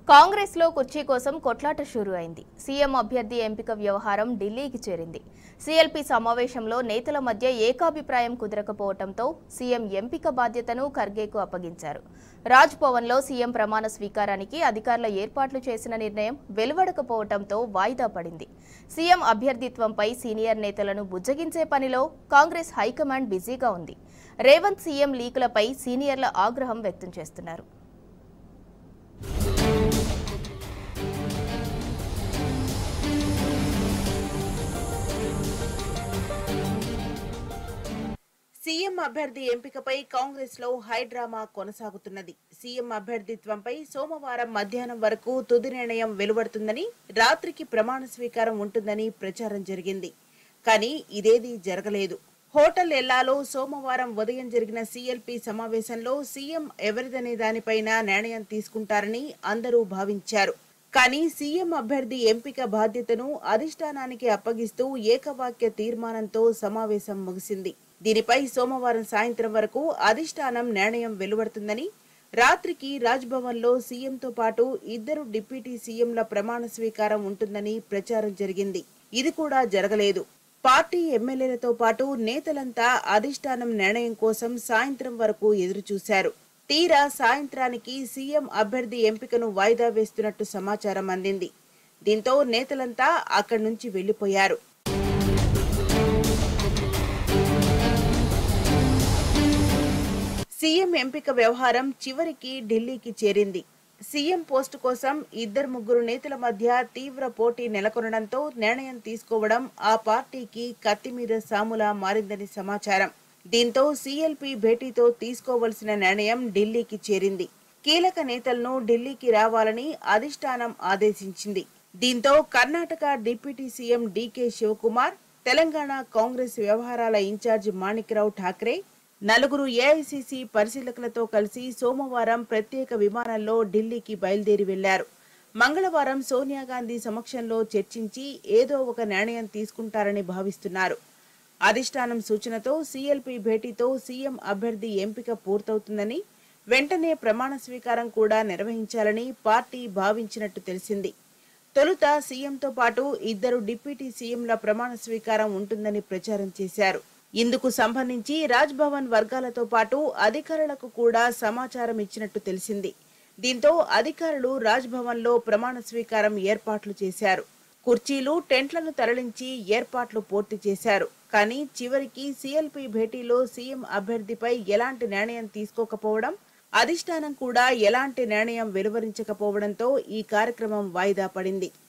కాంగ్రెస్ లో కుర్చీ కోసం కొట్లాట షురు అయింది. సీఎం అభ్యర్థి ఎంపిక వ్యవహారం ఢిల్లీకి చేరింది. సీఎల్పీ సమావేశంలో నేతల మధ్య ఏకాభిప్రాయం కుదరకపోవడంతో సీఎం ఎంపిక బాధ్యతను ఖర్గేకు అప్పగించారు. రాజ్ భవన్ లో సీఎం ప్రమాణ స్వీకారానికి అధికారుల ఏర్పాట్లు చేసిన నిర్ణయం వెలువడకపోవడంతో వాయిదా పడింది. సీఎం అభ్యర్థిత్వంపై సీనియర్ నేతలను బుజ్జగించే పనిలో కాంగ్రెస్ హైకమాండ్ బిజీగా ఉంది. రేవంత్ సీఎం లీకులపై సీనియర్ల ఆగ్రహం వ్యక్తం చేస్తున్నారు. సీఎం అభ్యర్థి ఎంపికపై కాంగ్రెస్ లో హై డ్రామా కొనసాగుతున్నది. సీఎం అభ్యర్థిత్వంపై సోమవారం మధ్యాహ్నం వరకు తుది నిర్ణయం వెలువడుతుందని, రాత్రికి ప్రమాణ స్వీకారం ఉంటుందని ప్రచారం జరిగింది. కానీ ఇదేదీ జరగలేదు. హోటల్ ఎల్లాలో సోమవారం ఉదయం జరిగిన సీఎల్పీ సమావేశంలో సీఎం ఎవరిదనే దానిపైన నిర్ణయం తీసుకుంటారని అందరూ భావించారు. కానీ సీఎం అభ్యర్థి ఎంపిక బాధ్యతను అధిష్టానానికి అప్పగిస్తూ ఏకవాక్య తీర్మానంతో సమావేశం ముగిసింది. దీనిపై సోమవారం సాయంత్రం వరకు అధిష్టానం నిర్ణయం వెలువడుతుందని, రాత్రికి రాజ్ భవన్ లో సీఎంతో పాటు ఇద్దరు డిప్యూటీ సీఎంల ప్రమాణ స్వీకారం ఉంటుందని ప్రచారం జరిగింది. ఇది కూడా జరగలేదు. పార్టీ ఎమ్మెల్యేలతో పాటు నేతలంతా అధిష్టానం నిర్ణయం కోసం సాయంత్రం వరకు ఎదురుచూశారు. తీరా సాయంత్రానికి సీఎం అభ్యర్థి ఎంపికను వాయిదా వేస్తున్నట్టు సమాచారం అందింది. దీంతో నేతలంతా అక్కడి నుంచి వెళ్లిపోయారు. సీఎం ఎంపిక వ్యవహారం చివరికి ఢిల్లీకి చేరింది. సీఎం పోస్టు కోసం ఇద్దరు ముగ్గురు నేతల మధ్య తీవ్ర పోటీ నెలకొనడంతో నిర్ణయం తీసుకోవడం ఆ పార్టీకి కత్తిమీద సాములా మారిందని సమాచారం. దీంతో సీఎల్పీ భేటీతో తీసుకోవలసిన నిర్ణయం ఢిల్లీకి చేరింది. కీలక నేతలను ఢిల్లీకి రావాలని అధిష్టానం ఆదేశించింది. దీంతో కర్ణాటక డిప్యూటీ సీఎం డీకే శివకుమార్, తెలంగాణ కాంగ్రెస్ వ్యవహారాల ఇన్ఛార్జ్ మాణిక్రావు ఠాక్రే, నలుగురు ఏఐసీసీ పరిశీలకులతో కలిసి సోమవారం ప్రత్యేక విమానంలో ఢిల్లీకి బయలుదేరి వెళ్లారు. మంగళవారం సోనియా గాంధీ సమక్షంలో చర్చించి ఏదో ఒక నిర్ణయం తీసుకుంటారని భావిస్తున్నారు. అధిష్టానం సూచనతో సీఎల్పీ భేటీతో సీఎం అభ్యర్థి ఎంపిక పూర్తవుతుందని, వెంటనే ప్రమాణ స్వీకారం కూడా నిర్వహించాలని పార్టీ భావించినట్టు తెలిసింది. తొలుత సీఎంతో పాటు ఇద్దరు డిప్యూటీ సీఎంల ప్రమాణ స్వీకారం ఉంటుందని ప్రచారం చేశారు. ఇందుకు సంబంధించి రాజ్ భవన్ వర్గాలతో పాటు అధికారులకు కూడా సమాచారం ఇచ్చినట్టు తెలిసింది. దీంతో అధికారులు రాజ్ భవన్ లో ప్రమాణ స్వీకారం ఏర్పాట్లు చేశారు. కుర్చీలు, టెంట్లను తరలించి ఏర్పాట్లు పూర్తి చేశారు. కానీ చివరికి సీఎల్పీ భేటీలో సీఎం అభ్యర్థిపై ఎలాంటి నిర్ణయం తీసుకోకపోవడం, అధిష్టానం కూడా ఎలాంటి నిర్ణయం వెలువరించకపోవడంతో ఈ కార్యక్రమం వాయిదా పడింది.